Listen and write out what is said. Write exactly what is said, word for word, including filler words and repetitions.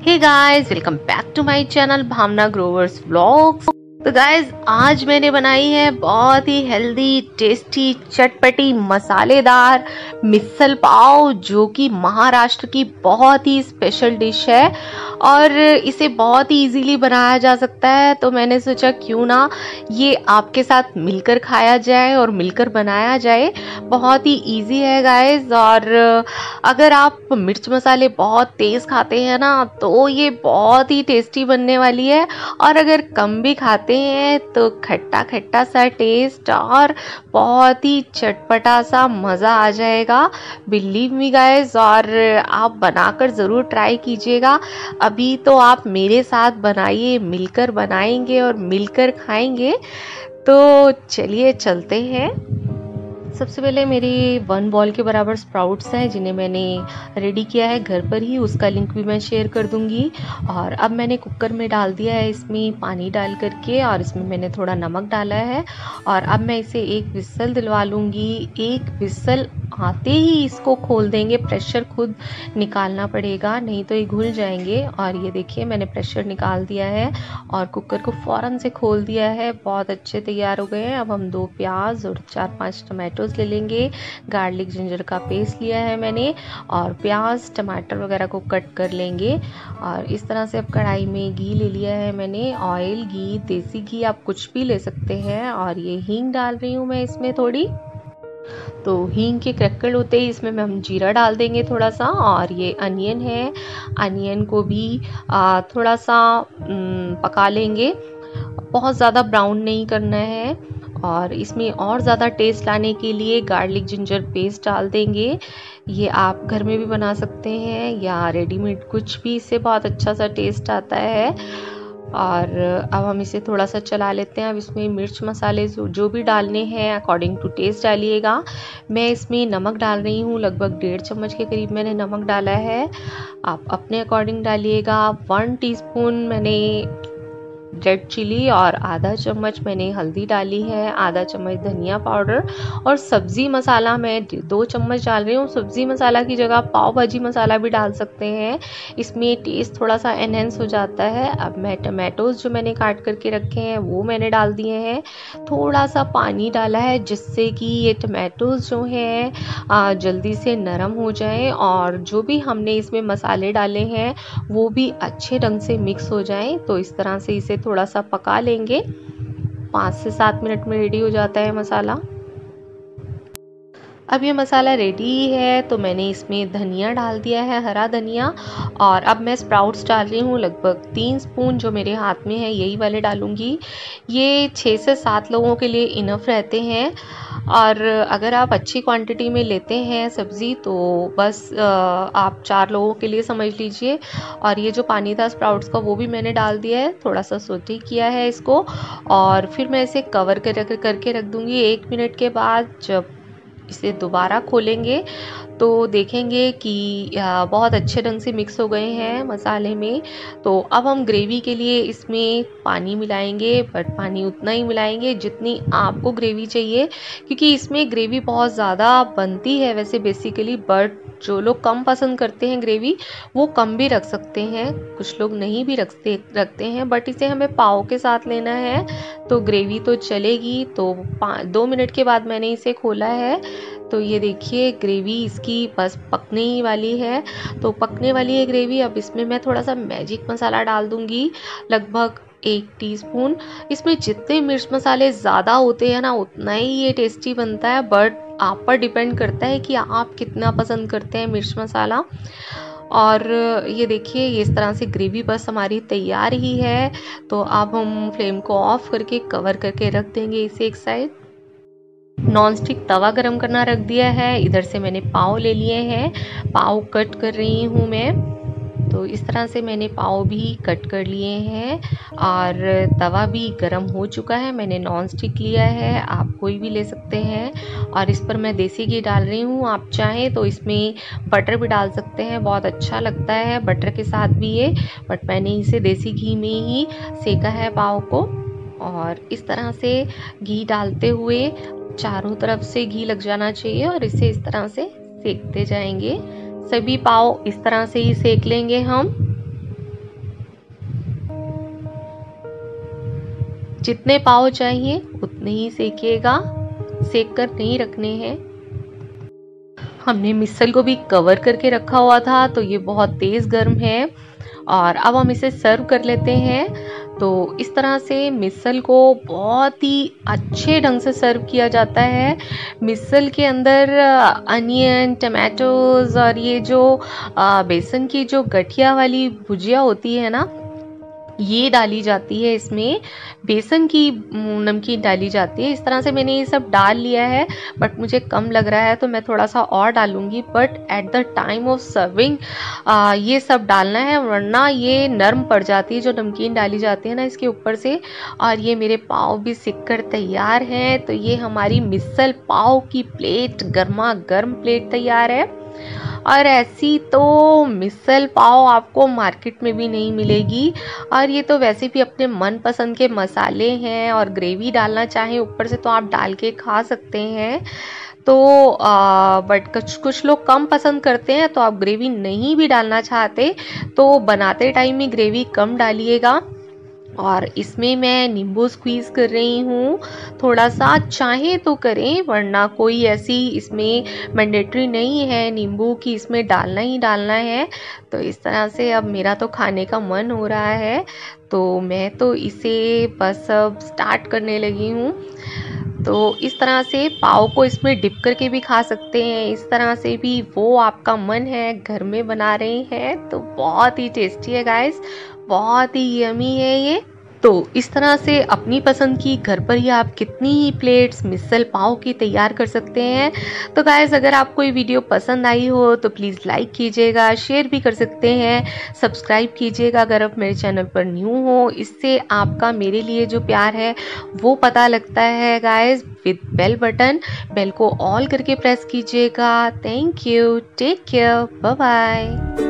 Hey guys, welcome back to my channel Bhavna Grover's vlogs. तो guys, आज मैंने बनाई है बहुत ही हेल्दी, टेस्टी, चटपटी, मसालेदार मिसल पाव, जो कि महाराष्ट्र की बहुत ही स्पेशल डिश है और इसे बहुत ही इजीली बनाया जा सकता है। तो मैंने सोचा क्यों ना ये आपके साथ मिलकर खाया जाए और मिलकर बनाया जाए। बहुत ही इजी है गाइस, और अगर आप मिर्च मसाले बहुत तेज़ खाते हैं ना तो ये बहुत ही टेस्टी बनने वाली है, और अगर कम भी खाते हैं तो खट्टा खट्टा सा टेस्ट और बहुत ही चटपटा सा मज़ा आ जाएगा। बिलीव मी गाइस, और आप बनाकर ज़रूर ट्राई कीजिएगा। अभी तो आप मेरे साथ बनाइए, मिलकर बनाएंगे और मिलकर खाएंगे। तो चलिए चलते हैं। सबसे पहले मेरी वन बॉल के बराबर स्प्राउट्स हैं, जिन्हें मैंने रेडी किया है घर पर ही, उसका लिंक भी मैं शेयर कर दूंगी। और अब मैंने कुकर में डाल दिया है इसमें पानी डाल करके, और इसमें मैंने थोड़ा नमक डाला है। और अब मैं इसे एक विसल दिलवा लूँगी। एक विसल आते ही इसको खोल देंगे, प्रेशर खुद निकालना पड़ेगा, नहीं तो ये घुल जाएंगे। और ये देखिए, मैंने प्रेशर निकाल दिया है और कुकर को फ़ौरन से खोल दिया है। बहुत अच्छे तैयार हो गए हैं। अब हम दो प्याज और चार पांच टमाटोज ले लेंगे। गार्लिक जिंजर का पेस्ट लिया है मैंने, और प्याज टमाटर वगैरह को कट कर लेंगे। और इस तरह से अब कढ़ाई में घी ले लिया है मैंने, ऑयल, घी, देसी घी आप कुछ भी ले सकते हैं। और ये हींग डाल रही हूँ मैं इसमें थोड़ी। तो हींग के क्रैकल होते ही इसमें हम जीरा डाल देंगे थोड़ा सा। और ये अनियन है, अनियन को भी आ, थोड़ा सा पका लेंगे, बहुत ज़्यादा ब्राउन नहीं करना है। और इसमें और ज़्यादा टेस्ट लाने के लिए गार्लिक जिंजर पेस्ट डाल देंगे। ये आप घर में भी बना सकते हैं या रेडीमेड, कुछ भी, इससे बहुत अच्छा सा टेस्ट आता है। और अब हम इसे थोड़ा सा चला लेते हैं। अब इसमें मिर्च मसाले जो जो भी डालने हैं अकॉर्डिंग टू टेस्ट डालिएगा। मैं इसमें नमक डाल रही हूँ, लगभग डेढ़ चम्मच के करीब मैंने नमक डाला है, आप अपने अकॉर्डिंग डालिएगा। वन टीस्पून मैंने रेड चिली और आधा चम्मच मैंने हल्दी डाली है, आधा चम्मच धनिया पाउडर, और सब्ज़ी मसाला मैं दो चम्मच डाल रही हूँ। सब्ज़ी मसाला की जगह पाव भाजी मसाला भी डाल सकते हैं, इसमें टेस्ट थोड़ा सा एनहेंस हो जाता है। अब मैं टमाटोज जो मैंने काट करके रखे हैं वो मैंने डाल दिए हैं। थोड़ा सा पानी डाला है जिससे कि ये टमाटोज जो हैं जल्दी से नरम हो जाएं, और जो भी हमने इसमें मसाले डाले हैं वो भी अच्छे ढंग से मिक्स हो जाएं। तो इस तरह से इसे थोड़ा सा पका लेंगे। पाँच से सात मिनट में रेडी हो जाता है मसाला। अब ये मसाला रेडी है तो मैंने इसमें धनिया डाल दिया है, हरा धनिया। और अब मैं स्प्राउट्स डाल रही हूँ, लगभग तीन स्पून जो मेरे हाथ में है यही वाले डालूंगी। ये छः से सात लोगों के लिए इनफ रहते हैं, और अगर आप अच्छी क्वांटिटी में लेते हैं सब्ज़ी तो बस आप चार लोगों के लिए समझ लीजिए। और ये जो पानी था स्प्राउट्स का वो भी मैंने डाल दिया है, थोड़ा सा सोते किया है इसको। और फिर मैं इसे कवर कर करके रख दूँगी। एक मिनट के बाद जब इसे दोबारा खोलेंगे तो देखेंगे कि बहुत अच्छे ढंग से मिक्स हो गए हैं मसाले में। तो अब हम ग्रेवी के लिए इसमें पानी मिलाएंगे, बट पानी उतना ही मिलाएंगे जितनी आपको ग्रेवी चाहिए, क्योंकि इसमें ग्रेवी बहुत ज़्यादा बनती है वैसे बेसिकली। बट जो लोग कम पसंद करते हैं ग्रेवी वो कम भी रख सकते हैं, कुछ लोग नहीं भी रखते रखते हैं बट इसे हमें पाव के साथ लेना है तो ग्रेवी तो चलेगी। तो दो मिनट के बाद मैंने इसे खोला है तो ये देखिए ग्रेवी इसकी बस पकने ही वाली है। तो पकने वाली है ग्रेवी। अब इसमें मैं थोड़ा सा मैजिक मसाला डाल दूंगी, लगभग एक टीस्पून। इसमें जितने मिर्च मसाले ज़्यादा होते हैं ना उतना ही ये टेस्टी बनता है, बट आप पर डिपेंड करता है कि आप कितना पसंद करते हैं मिर्च मसाला। और ये देखिए इस तरह से ग्रेवी बस हमारी तैयार ही है। तो अब हम फ्लेम को ऑफ करके कवर करके रख देंगे इसे एक साइड। नॉन स्टिक तवा गरम करना रख दिया है। इधर से मैंने पाव ले लिए हैं, पाव कट कर रही हूँ मैं। तो इस तरह से मैंने पाव भी कट कर लिए हैं, और तवा भी गरम हो चुका है। मैंने नॉन स्टिक लिया है, आप कोई भी ले सकते हैं। और इस पर मैं देसी घी डाल रही हूँ, आप चाहें तो इसमें बटर भी डाल सकते हैं, बहुत अच्छा लगता है बटर के साथ भी ये। बट मैंने इसे देसी घी में ही सेका है पाव को। और इस तरह से घी डालते हुए चारों तरफ से घी लग जाना चाहिए, और इसे इस तरह से सेकते जाएंगे। सभी पाव इस तरह से ही सेक लेंगे हम। जितने पाव चाहिए उतने ही सेकिएगा, सेक कर नहीं रखने हैं। हमने मिसल को भी कवर करके रखा हुआ था तो ये बहुत तेज गर्म है। और अब हम इसे सर्व कर लेते हैं। तो इस तरह से मिसल को बहुत ही अच्छे ढंग से सर्व किया जाता है। मिसल के अंदर अनियन, टमाटोज और ये जो बेसन की जो गठिया वाली भुजिया होती है ना, ये डाली जाती है। इसमें बेसन की नमकीन डाली जाती है। इस तरह से मैंने ये सब डाल लिया है, बट मुझे कम लग रहा है तो मैं थोड़ा सा और डालूंगी। But at the time of serving ये सब डालना है, वरना ये नरम पड़ जाती है जो नमकीन डाली जाती है ना इसके ऊपर से। और ये मेरे पाव भी सिक कर तैयार हैं। तो ये हमारी मिसल पाव की प्लेट, गर्मा गर्म प्लेट तैयार है। और ऐसी तो मिसल पाव आपको मार्केट में भी नहीं मिलेगी। और ये तो वैसे भी अपने मनपसंद के मसाले हैं, और ग्रेवी डालना चाहें ऊपर से तो आप डाल के खा सकते हैं। तो बट कुछ कुछ लोग कम पसंद करते हैं, तो आप ग्रेवी नहीं भी डालना चाहते तो बनाते टाइम ही ग्रेवी कम डालिएगा। और इसमें मैं नींबू स्क्वीज कर रही हूँ, थोड़ा सा चाहे तो करें, वरना कोई ऐसी इसमें मैंडेटरी नहीं है नींबू की इसमें डालना ही डालना है। तो इस तरह से अब मेरा तो खाने का मन हो रहा है, तो मैं तो इसे बस अब स्टार्ट करने लगी हूँ। तो इस तरह से पाव को इसमें डिप करके भी खा सकते हैं, इस तरह से भी, वो आपका मन है। घर में बना रहे हैं तो बहुत ही टेस्टी है गाइस, बहुत ही यमी है ये। तो इस तरह से अपनी पसंद की घर पर ही आप कितनी ही प्लेट्स मिसल पाव की तैयार कर सकते हैं। तो गाइस, अगर आपको ये वीडियो पसंद आई हो तो प्लीज़ लाइक कीजिएगा, शेयर भी कर सकते हैं, सब्सक्राइब कीजिएगा अगर आप मेरे चैनल पर न्यू हो। इससे आपका मेरे लिए जो प्यार है वो पता लगता है guys. With bell button, bell को ऑल करके प्रेस कीजिएगा। Thank you, take care, bye bye.